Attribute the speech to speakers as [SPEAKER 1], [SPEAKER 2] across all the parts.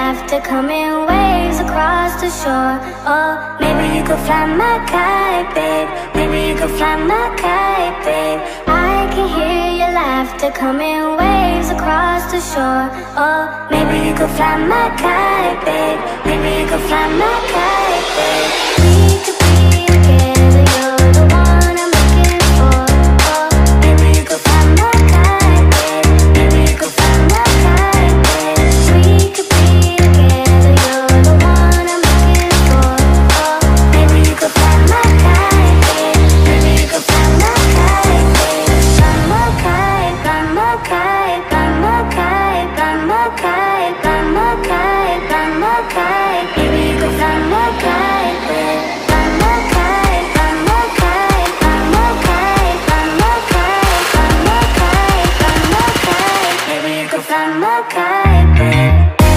[SPEAKER 1] laughter coming waves across the shore. Oh, maybe you could fly my kite, babe. Maybe you could fly my kite, babe. I can hear your laughter coming waves across the shore. Oh, maybe you could fly my kite, babe. Maybe you could fly my kite, babe. We could be together, you're the one I'm looking for. Oh, maybe you could fly my kite, babe. Maybe you could fly my kite, babe. We could be together, you're the one I'm looking for. Oh, maybe you could fly my kite, babe. Maybe you could fly my kite, babe. Fly my kite, fly my kite, fly my kite, fly my kite, fly my kite, fly my kite. Maybe you could fly my kite, babe. Fly my kite, fly my kite, fly my kite, fly my kite, fly my kite, fly my kite. Maybe you could fly my kite, babe.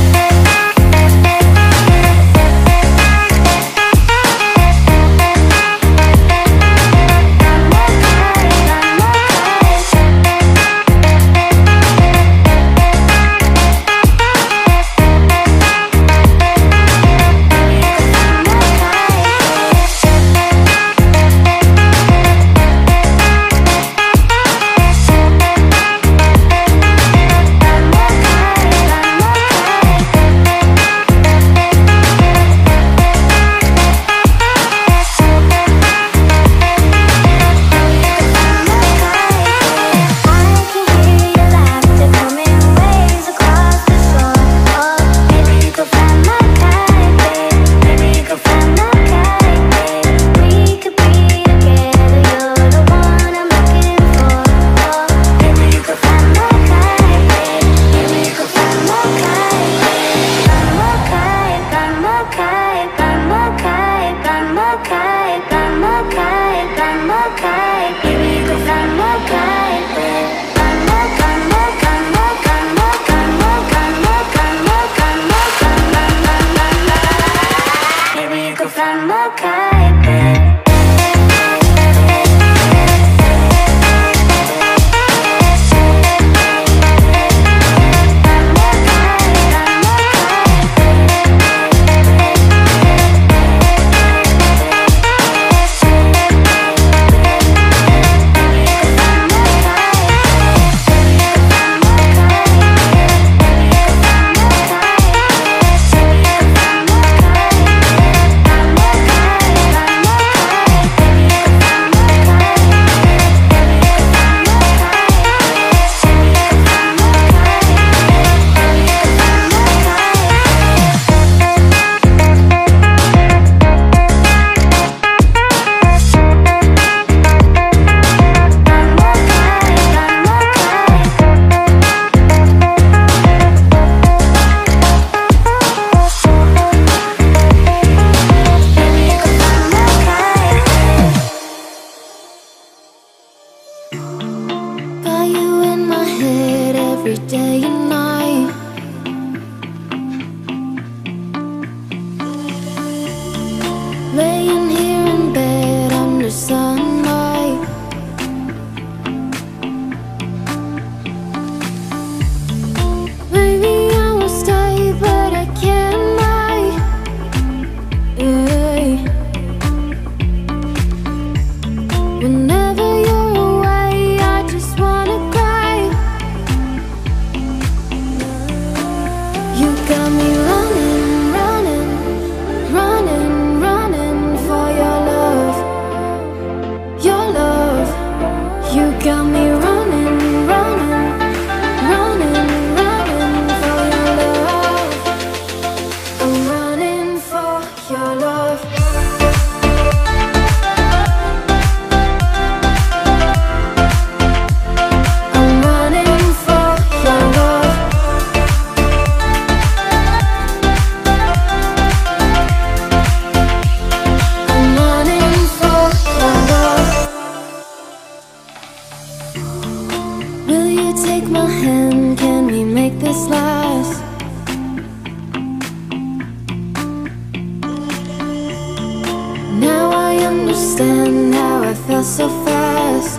[SPEAKER 2] understand how I felt so fast.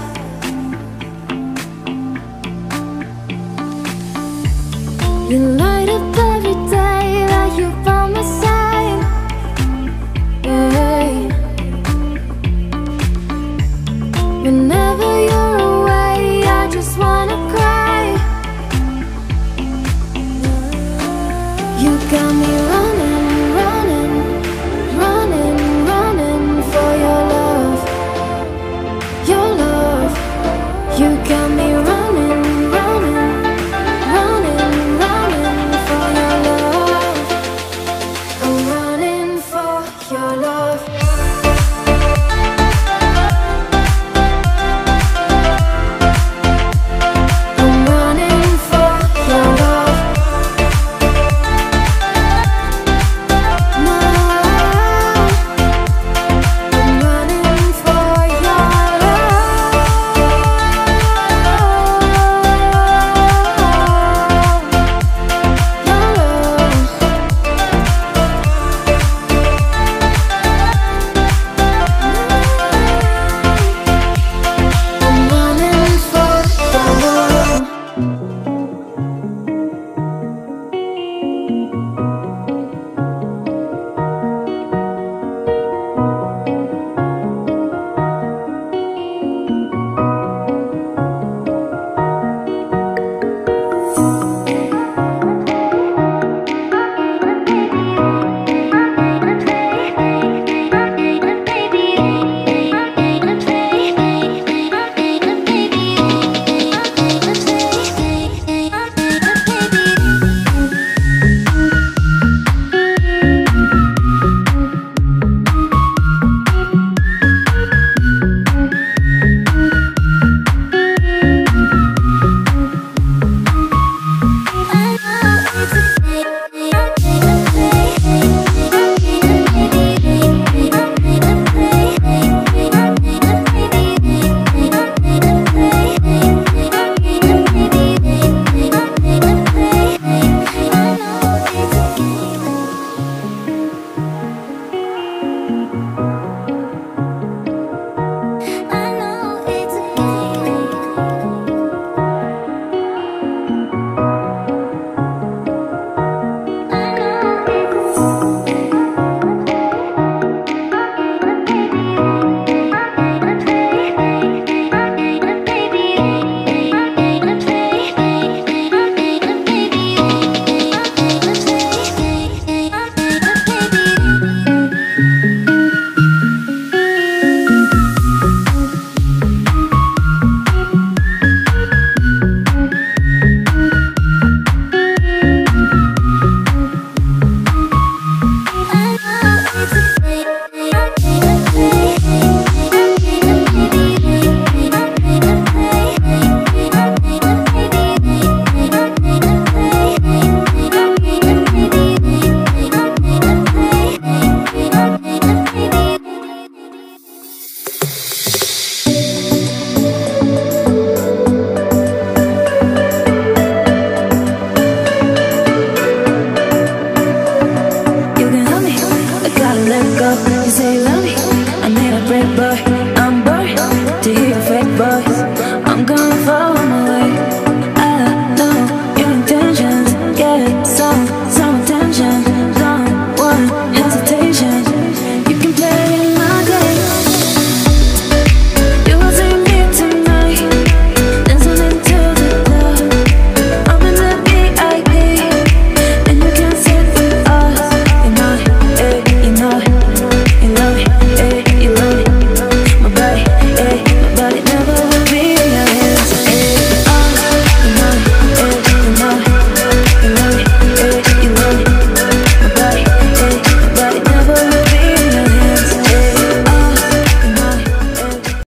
[SPEAKER 2] You light up every day like You found me